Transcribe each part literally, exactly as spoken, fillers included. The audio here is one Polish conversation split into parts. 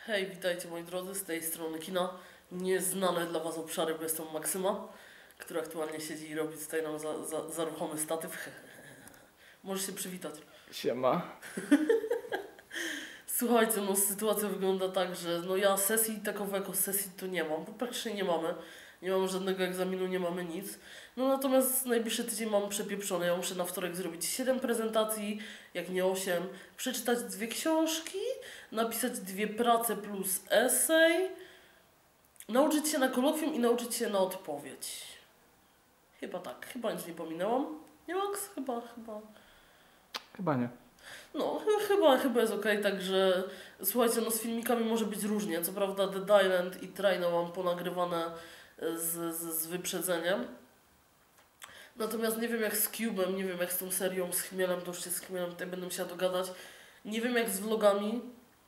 Hej, witajcie moi drodzy, z tej strony kina. Nieznane dla was obszary, bo jestem Maksyma, która aktualnie siedzi i robi tutaj nam za, za, za ruchomy statyw. Możesz się przywitać. Siema. Słuchajcie, no sytuacja wygląda tak, że no ja sesji takowego sesji to nie mam, bo praktycznie nie mamy. Nie mamy żadnego egzaminu, nie mamy nic. No natomiast najbliższy tydzień mam przepieprzony. Ja muszę na wtorek zrobić siedem prezentacji, jak nie osiem, przeczytać dwie książki, napisać dwie prace plus esej, nauczyć się na kolokwium i nauczyć się na odpowiedź. Chyba tak, chyba nic nie pominęłam. Nie, Max? Chyba, chyba. Chyba nie. No, ch- chyba, chyba jest okej, także słuchajcie, no z filmikami może być różnie. Co prawda Dead Island i Traina mam ponagrywane z, z, z wyprzedzeniem. Natomiast nie wiem jak z Cube'em, nie wiem jak z tą serią, z Chmielem, to już się z Chmielem tutaj będę musiała dogadać. Nie wiem jak z vlogami.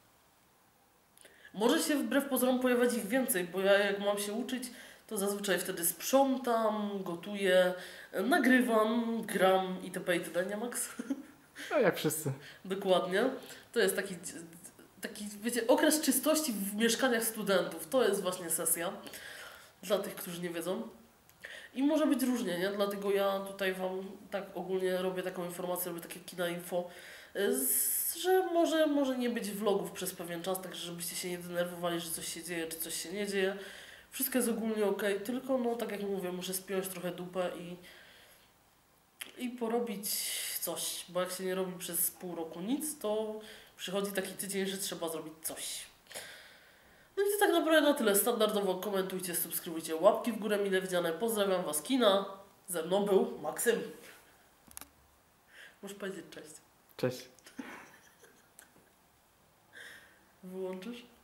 Może się wbrew pozorom pojawiać ich więcej, bo ja jak mam się uczyć, to zazwyczaj wtedy sprzątam, gotuję, nagrywam, gram itp. itd. Nie, Max? No jak wszyscy. Dokładnie. To jest taki, taki, wiecie, okres czystości w mieszkaniach studentów. To jest właśnie sesja. Dla tych, którzy nie wiedzą. I może być różnie, nie? Dlatego ja tutaj wam tak ogólnie robię taką informację, robię takie kina info, z, że może, może nie być vlogów przez pewien czas, tak żebyście się nie denerwowali, że coś się dzieje, czy coś się nie dzieje. Wszystko jest ogólnie ok, tylko no tak jak mówię, muszę spiąć trochę dupę i, i porobić coś, bo jak się nie robi przez pół roku nic, to przychodzi taki tydzień, że trzeba zrobić coś. No i to tak naprawdę na tyle. Standardowo komentujcie, subskrybujcie, łapki w górę mile widziane. Pozdrawiam was, kina. Ze mną był Maksym. Możesz powiedzieć cześć. Cześć. Wyłączysz?